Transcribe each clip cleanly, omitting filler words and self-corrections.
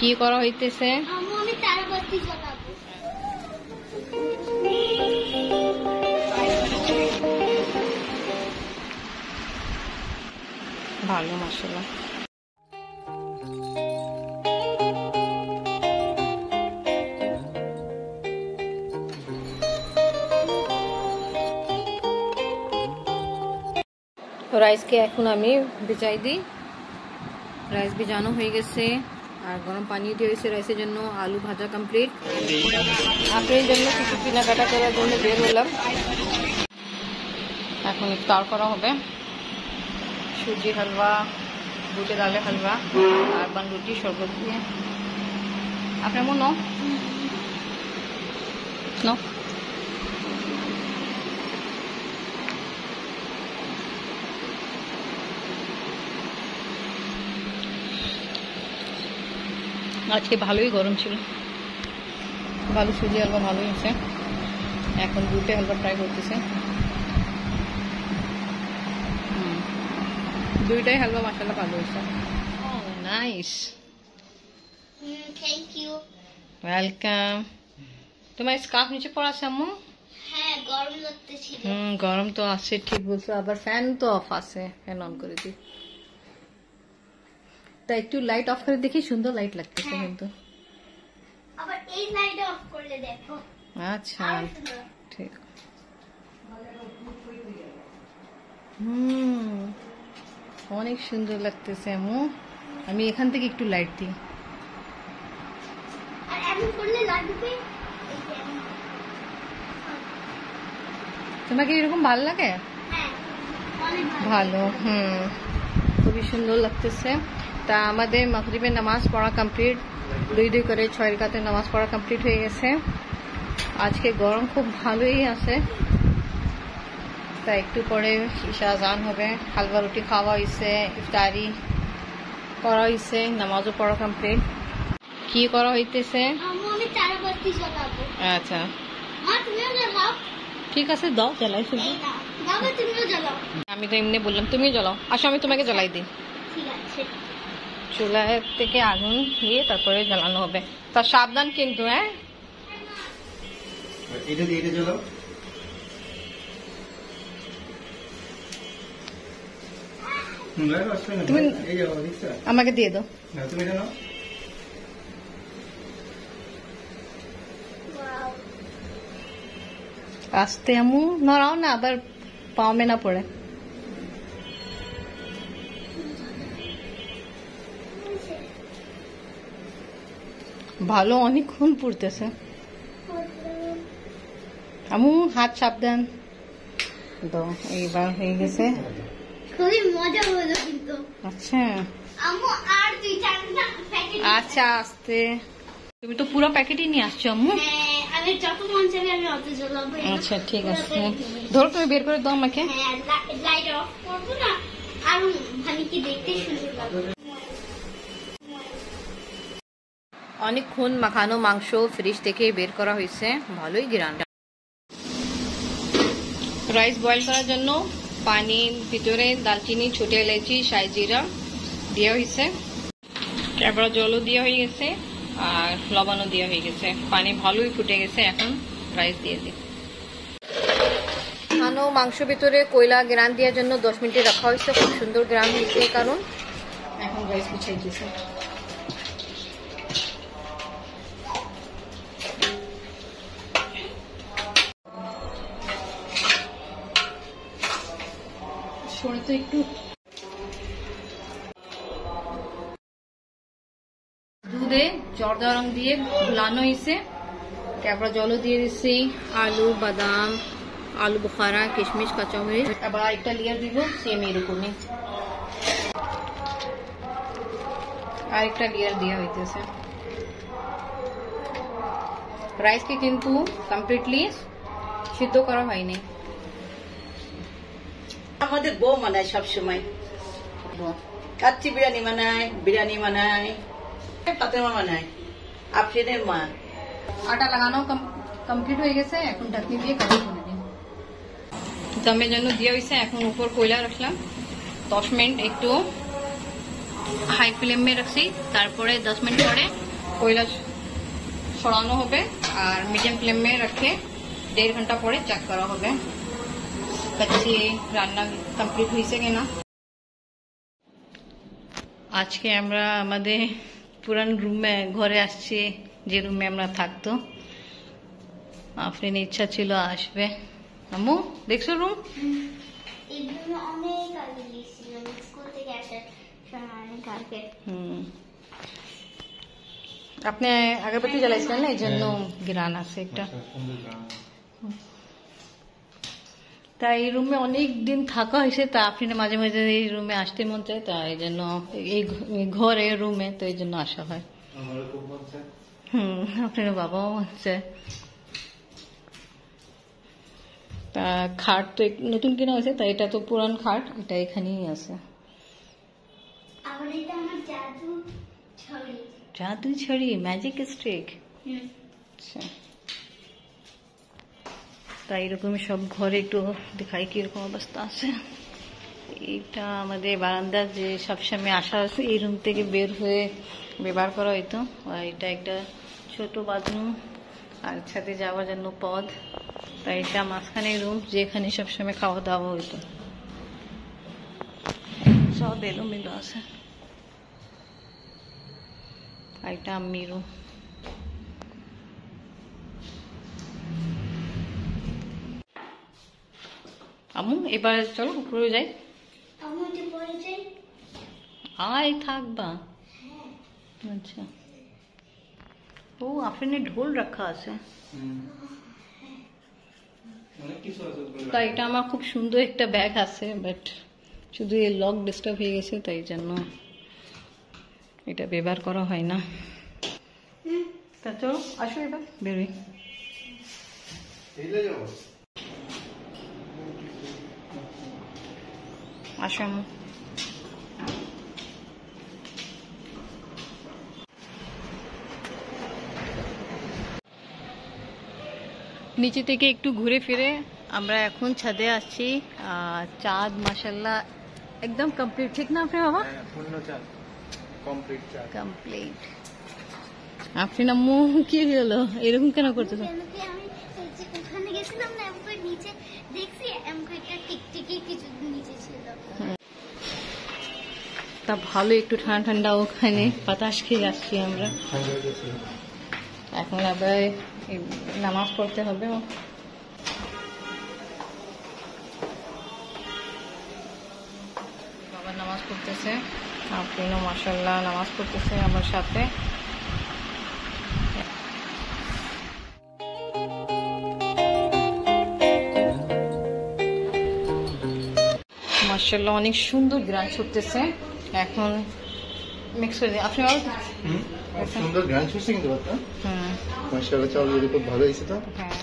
কি করা হইতেছে? আমি তারবাতি জ্বালাবো। ভালো মশলা। রাইসকে এখন আমি ভিজাই দিই। রাইস ভিজানো হয়ে গেছে আর গরম পানি দিয়ে হয়েছে রাইসের জন্য। আলু ভাজা কমপ্লিট। আপনার জন্য কিছু কেনাকাটা করার জন্য বের হলাম। এখন ইফতার করা হবে। সুজি হালুয়া, বুটের ডালের হালুয়া আর বান রুটি শরবত দিয়ে। আপনার মনে ন আজকে ভালোই গরম ছিল। ভালো সুজি হালুয়া ভালোই হয়েছে। এখন বুটে হালুয়া ট্রাই করতেছে। দুইটাই হালুয়া মাশাআল্লাহ ভালো হয়েছে। Nice, thank you, welcome. তোমার স্কার্ফ নিচে পড়া আছে আম্মু? হ্যাঁ, গরম লাগতেছিল। গরম তো আছে, ঠিক বলছো। আবার ফ্যান তো অফ আছে, ফ্যান অন করে দিই। তা একটু লাইট অফ করে দেখি, সুন্দর লাইট লাগতেছে কিন্তু। আবার এই লাইট অফ করলে দেখো। আচ্ছা ঠিক। অনেক সুন্দর লাগতেছে আম্মু। আমি এখান থেকে একটু লাইট দিই। আর এমন করলে লাগবে। তোমাকে এরকম ভালো লাগে? হ্যাঁ, অনেক ভালো। খুবই সুন্দর লাগতেছে। তা আমাদের মাগরিবের নামাজ পড়া কমপ্লিট। 2 করে 6 রাকাতের নামাজ পড়া কমপ্লিট হয়ে গেছে। আজকে গরম খুব ভালোই আছে। তা একটু পরে ইশা আজান হবে। হালুয়া রুটি খাওয়া হয়েছে, ইফতারি করা হয়েছে, নামাজও পড়া কমপ্লিট। কি করা হইতেছে? আমি তারবাতি জ্বালাবো। আচ্ছা মা, তুমিও জ্বালাও। ঠিক আছে, দাও জ্বালাই শুধু। বাবা, তুমিও জ্বালাও। আমি তো এমনি বললাম তুমি জ্বালাও। আসো আমি তোমাকে জ্বালাই দিই। ঠিক আছে। চুলা থেকে আগুন দিয়ে তারপরে জ্বালানো হবে। তা সাবধান কিন্তু। হ্যাঁ, এটা দিয়ে এটা জ্বালাও। তুমি আমাকে দিয়ে দাও। তুমি জানো আস্তে আমু নড়াও না, আবার পাও মে না পড়ে। ভালো অনেকক্ষণ পড়তেছে। আমু হাত সাবধান দাও। এইবার হয়ে গেছে। খুবই মজা হলো কিন্তু। আচ্ছা আম্মু, আর 2-4টা প্যাকেট। আচ্ছা আস্তে। তুমি তো পুরো প্যাকেটই নিয়ে আসছো আম্মু। হ্যাঁ, আমি যত মন চাইবে আমি অত জ্বালাবো। আচ্ছা ঠিক আছে, ধরো তুমি বের করে দাও আমাকে। হ্যাঁ, লাইট অফ করবো না, আর মানে কি দেখতে সুন্দর লাগবে। অনেকক্ষণ মাখানো মাংস ফ্রিজ থেকে বের করা হয়েছে। ভালোই গ্রান। রাইস বয়েল করার জন্য পানির ভিতরে দালচিনি, ছোট এলাচি, শাহি জিরা দেওয়া হয়েছে। তারপর জলও দেওয়া হয়ে গেছে আর লবণও দেওয়া হয়ে গেছে। পানি ভালোই ফুটে গেছে। এখন রাইস দিয়ে দিই। মাখানো মাংস ভিতরে কয়লা গ্রান দেওয়ার জন্য 10 মিনিটে রাখা হয়েছে। খুব সুন্দর গ্রান হয়েছে। কারণ এখন রাইস বিছাই দিয়েছে। একটু দুধে জর্দা রং দিয়ে গুলানো হয়েছে। তারপর জলও দিয়ে দিচ্ছি। আলু, বাদাম, আলু বুখারা, কিশমিশ, কাঁচামরিচ। আবার আরেকটা লেয়ার দিব সেম এরকমই। আরেকটা লেয়ার দেওয়া হইতেছে। রাইসকে কিন্তু কমপ্লিটলি সিদ্ধ করা হয়নি। আমাদের বউ বানায় সবসময়। কাচ্চি বিরিয়ানি বানায়, পাতেমা বানায়, আফরিনের মা। আটা লাগানো কমপ্লিট হয়ে গেছে। এখন ঢাকনি দিয়ে কাটি করে দিন। দমের জন্য দিয়ে হয়েছে। এখন উপর কয়লা রাখলাম 10 মিনিট একটু হাই ফ্লেমে রাখছি, তারপরে 10 মিনিট পরে কয়লা ছড়ানো হবে, আর মিডিয়াম ফ্লেমে রেখে 1.5 ঘন্টা পরে চেক করা হবে কাচ্চি রান্না কমপ্লিট হয়েছে কিনা। আজকে আমরা আমাদের পুরান রুমে ঘরে আসছি, যে রুমে আমরা থাকতো। আফরিনের ইচ্ছা ছিল আসবে। আম্মু দেখছো রুম? অনেক আগে গেছিলাম স্কুল থেকে আসার সময়, অনেক আগে। আপনি আগরবাতি জ্বালাইছিলেন না, এই জন্য গ্রান আছে একটা। তাই এই রুমে অনেক দিন থাকা হয়েছে, তা আপনি মাঝে মাঝে এই রুমে আসতে মন চায়, তা এই জন্য এই ঘরে রুমে তো এই জন্য আসা হয়। আপনার বাবাও হচ্ছে। তা খাট তো নতুন কেনা হয়েছে, তাই এটা তো পুরান খাট, এটা এখানেই আছে। জাদু ছড়ি, ম্যাজিক স্টিক। আচ্ছা, তাই এরকমই সব ঘরে একটু দেখাই কিরকম অবস্থা আছে। এইটা আমাদের বারান্দা, যে সবসময় আসা আছে এই রুম থেকে বের হয়ে ব্যবহার করা হইতো। আর এটা একটা ছোট বাথরুম আর ছাদে যাওয়ার জন্য পথ। তাই এটা মাঝখানে রুম, যেখানে সবসময় খাওয়া দাওয়া হইতো। সব এলোমেলো আছে। আর এটা আম্মি রুম। আম্মু এবার চলো উপরে যাই। আয় থাকবা। আচ্ছা, ও আপনার ঢোল রাখা আছে। তাই এটা আমার খুব সুন্দর একটা ব্যাগ আছে, বাট শুধু এই লক ডিস্টার্ব হয়ে গেছে, তাই জন্য এটা ব্যবহার করা হয় না। তা চলো আসো এবার বেরোই। আসো আম্মু। নিচে থেকে একটু ঘুরে ফিরে আমরা এখন ছাদে আসছি। চাঁদ মাশাআল্লাহ একদম কমপ্লিট, ঠিক না আপনি বাবা? কমপ্লিট। আপনি আম্মু কি হলো এরকম কেন করতেছেন? ওখানে গেছিলাম না, নিচে দেখছি একটা টিকটিকি কিছু নিচে ছিল। তা ভালো, একটু ঠান্ডা ঠান্ডা ওখানে বাতাস খেয়ে আসছি আমরা। এখন আবার নামাজ পড়তে হবে। বাবা নামাজ পড়তেছে, আপনিও মাশাআল্লাহ নামাজ পড়তেছে আমার সাথে। মাশাআল্লাহ অনেক সুন্দর গ্রান ছুটতেছে। এখন মিক্স করে দিই। আপনি সুন্দর গান শুনছে কিন্তু মাশাআল্লাহ, চাউল খুব ভালো হয়েছে তো। হ্যাঁ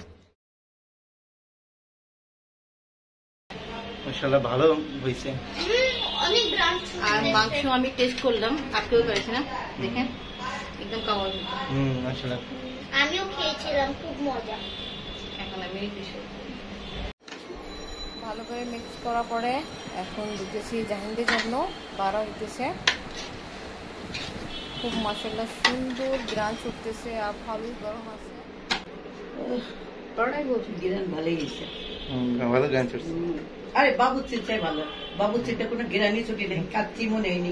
মাশাআল্লাহ ভালো হয়েছে। আর মাংস আমি টেস্ট করলাম, আপনিও করেছেন না, দেখেন একদম কামাল। মাশাআল্লাহ আমিও খেয়েছিলাম, খুব মজা। এখন আমি ভালো করে মিক্স করার পরে এখন দিতেছি জাহিদের জন্য বাড়া হইতেছে। খুব মাশাআল্লাহ সুন্দর গ্রান ছুটতেছে আর ভালোই গরম আছে। পড়াই বলছি গ্রান ভালোই হয়েছে। ভালো গান ছুটছে। আরে বাবুচির চাই ভালো, বাবুচিরটা কোনো গ্রানই ছুটি নেই, কাচ্চি মনে হয়নি।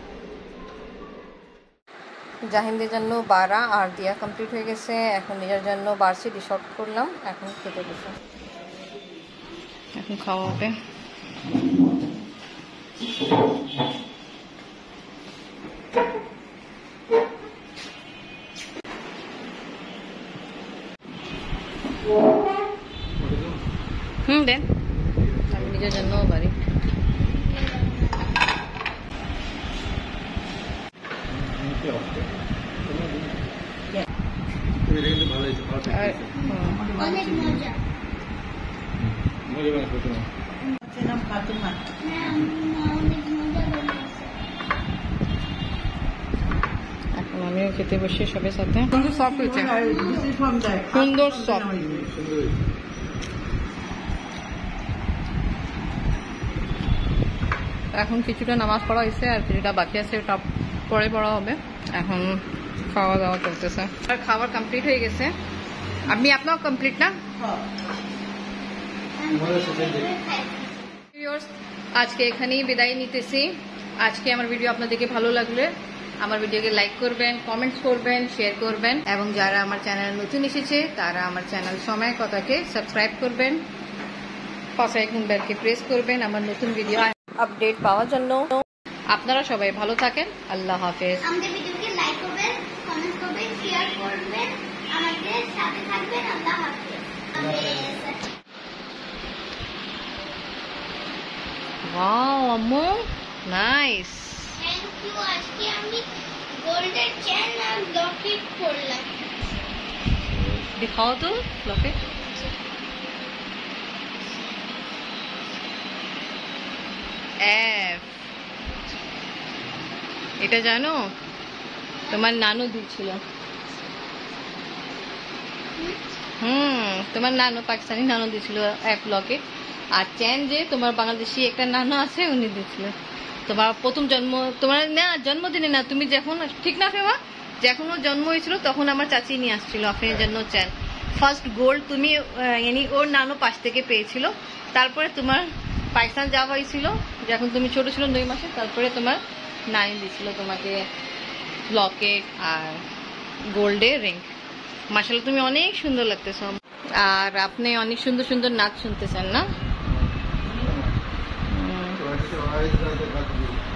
জাহিদের জন্য বাড়া আর দিয়া কমপ্লিট হয়ে গেছে। এখন নিজের জন্য বাড়ছি, ডিশর্ট করলাম, এখন খেতে গেছে, এখন খাওয়া হবে। দেন আমি নিজের জন্য বাড়ি। অনেক মজা। নাম ফাতেমা। অনেক মজা বানিয়েছে। এখন আমিও খেতে বসে সবের সাথে। সুন্দর সফট হয়েছে, সুন্দর সফট। এখন কিছুটা নামাজ পড়া হয়েছে আর কিছুটা বাকি আছে, ওটা পরে পড়া হবে। এখন খাওয়া দাওয়া চলতেছে, আর খাবার কমপ্লিট হয়ে গেছে। আপনি আপনার কমপ্লিট না? আজকে এখানেই বিদায় নিতেছি। আজকে আমার ভিডিও আপনাদেরকে ভালো লাগলে আমার ভিডিওকে লাইক করবেন, কমেন্টস করবেন, শেয়ার করবেন, এবং যারা আমার চ্যানেল নতুন এসেছে তারা আমার চ্যানেল সময় কথাকে সাবস্ক্রাইব করবেন, পাশে আইকন বেলকে প্রেস করবেন আমার নতুন ভিডিও আপডেট পাওয়ার জন্য। আপনারা সবাই ভালো থাকেন। আল্লাহ হাফেজ। আমাদের ভিডিওকে লাইক করবেন, কমেন্ট করবেন, শেয়ার করবেন, আমাদের সাথে থাকবেন। আল্লাহ হাফেজ। ওয়াও আম্মু, নাইস। Thank you. আজকে আমি গোল্ডের চেন আর লকেট পরলাম। দিখাও তো লকেট। এফ, এটা জানো তোমার নানু দিয়েছিল। তোমার নানু, পাকিস্তানি নানু দিয়েছিল এক লকেট। আর চেন যে তোমার বাংলাদেশি একটা নানু আছে উনি দিয়েছিল তোমার প্রথম জন্ম, তোমার না জন্মদিনে না, তুমি যখন ঠিক না ফেবা, যখন ওর জন্ম হয়েছিল তখন আমার চাচি নিয়ে আসছিল আপনার জন্য চেন। ফার্স্ট গোল্ড তুমি ওর নানু পাশ থেকে পেয়েছিল। তারপরে তোমার পাকিস্তান যাওয়া হয়েছিল যখন তুমি ছোট ছিল 2 মাসে, তারপরে তোমার নানি দিয়েছিল তোমাকে লকেট আর গোল্ডের রিং। মাশাআল্লাহ তুমি অনেক সুন্দর লাগতেছ, আর আপনি অনেক সুন্দর সুন্দর নাচ শুনতেছেন না?